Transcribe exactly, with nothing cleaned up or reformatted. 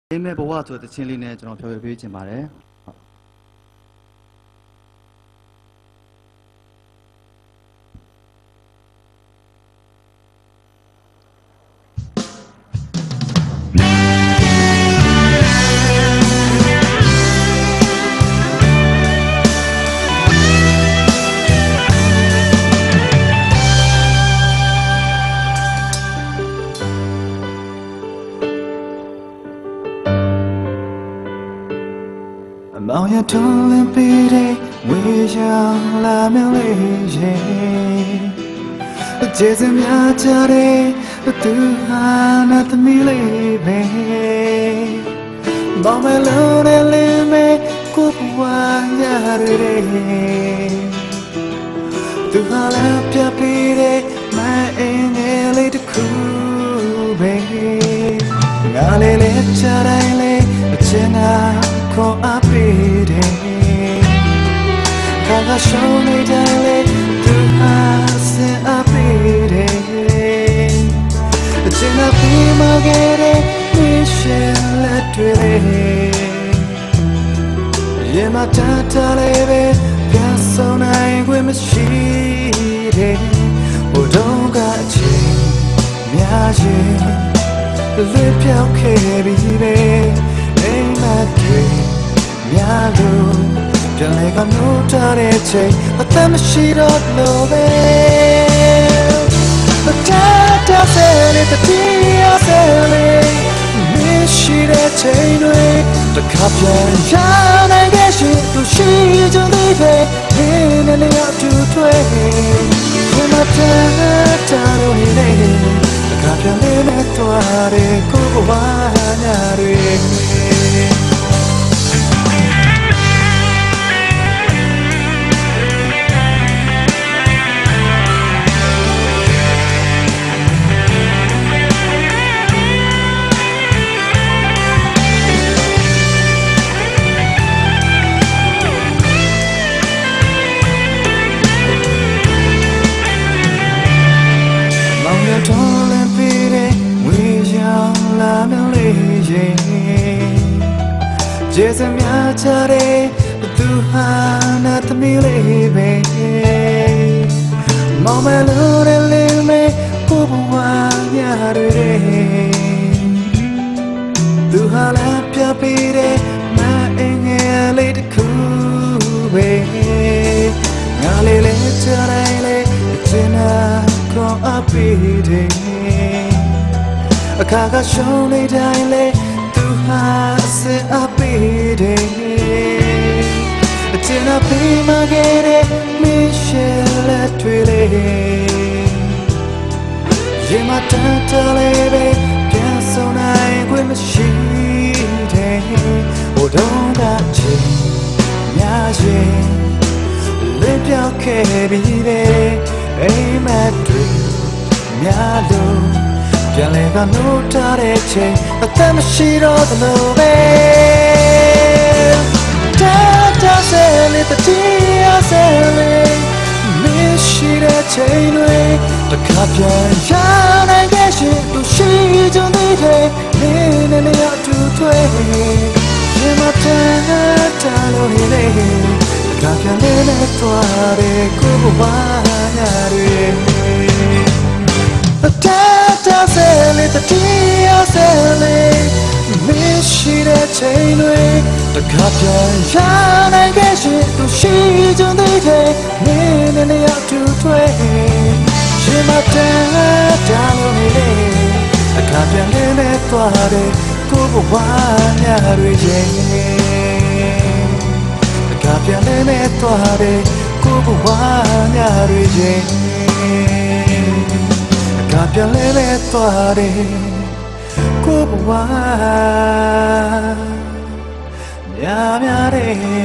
အိမ်မဲ့ဘဝဆိုတဲ့ချင်းလေးနဲ့ကျွန်တော်ဖြောပြပေးချင်ပါတယ်မောင်ရထုံးလင်းပေးတဲ့ဝေးရောက်လာမလေးရဲ့ကျေးဇူးများကြတဲ့သူဟာနာသမီးလေးပဲမောင်မလုံးနဲ့လင်းမဲ့ကိုဘဝညာရဲသူဟာလည်းပြပေးတဲ့မအင်းငယ်လေးတစ်ခုပဲငါလေးလေးချတိုင်းလေးအချင်နာခေါ်အပ်ပေးတယ်ခါကရှုံးနေတယ်လေသူဟာစင်အပ်ပေးတယ်အချင်နာပြီးမခဲ့တဲ့မိရှယ်လက်တွေရေမတတ်တလေးပဲပြန်ဆုံးနိုင်ခွင့်မရှိတယ်ဘုံတော့ကအချိန်များရင်လွေပြောက်ခဲ့ပြီပဲအိမ်မက်တွေများလို့ပြန်လေကနိုးထားတဲ့ချိန်အသက်မရှိတော့လို့ပဲတတတဆယ်လေးတတိယဆယ်လေးမရှိတဲ့ချိန်တွေတခါပြန်ရနိုင်ခဲ့ရှိသူရှိကြသေးပဲဒီနေ့လေးအတူတွေ့ဒီမှာတန်းတာလို့နေတခါပြန်လေးနဲ့တွေ့တဲ့ကိုယ်ဘဝညာတွေကျေးဇူးများချတဲ့သူဟာနာသမီးလေးပဲမောင်မလို့တဲ့လေးမဲကိုဘဝညာတွေသူဟာလည်းပြပေးတဲ့မအင်းငယ်လေးတစ်ခုပဲငါလေးလေးချတိုင်းလေးအချင်နာခေါ်အပ်ပေးတယ်အခါကရှုံးနေတိုင်းလေးသူဟာစင်အပ်ပေးတယ်အချင်နာပြီးမခဲ့တဲ့မိရှယ်လက်တွေလေးရေမတတ်တလေးပဲပြန်ဆုံးနိုင်ခွင့်မရှိတယ်ဘုံတော့ကချိန်များရင်လွေပြောက်ခဲ့ပြီပဲအိမ်မက်တွေများလို့ပြန်လေကနိုးထားတဲ့ချိန်အသက်မရှိတော့သလိုပဲတတဆယ်လေးတတိယဆယ်လေးမရှိတဲ့ချိန်တွေတခါပြန်ရနိုင်ခဲ့ရှိသူရှိကြသေးတယ်နေနေလေးအတူတွေ့ရင်မတန်တာလို့နေတခါပြန်လေးနဲ့တွေ့တဲ့ကိုယ်ဘဝညာတွေတဆယ်လေးတတိယဆယ်လေးမရှိတဲ့ချိန်တွေတခါပြန်ရနိုင်ခဲ့ရှိသူရှိကြသေးတယ်နေနေနေအတူတွေ့ရင်မတန်တာလို့နေတခါပြန်လေးနဲ့သွားတဲ့ကိုယ်ဘဝညာတွေရဲ့တခါပြန်လေးနဲ့သွားတဲ့ကိုယ်ဘဝညာတွေရဲ့ကပြန်လဲလဲသွားတယ်ကိုဘဝများများတယ်